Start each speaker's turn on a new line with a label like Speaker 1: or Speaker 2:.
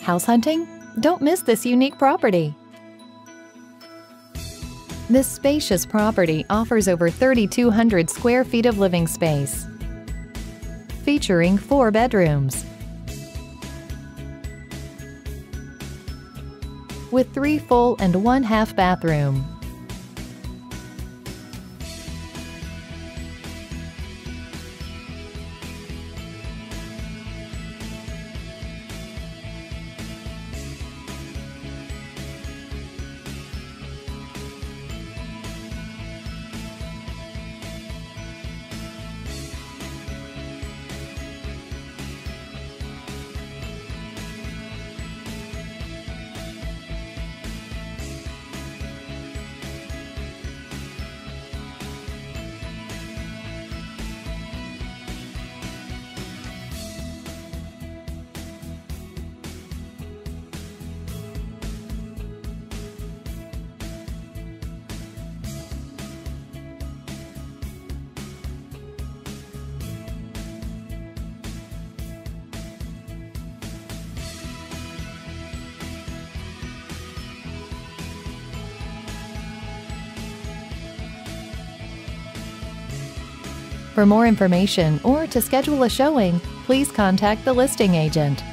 Speaker 1: House hunting? Don't miss this unique property. This spacious property offers over 3,200 square feet of living space, featuring 4 bedrooms with 3 full and 1 half bathroom. For more information or to schedule a showing, please contact the listing agent.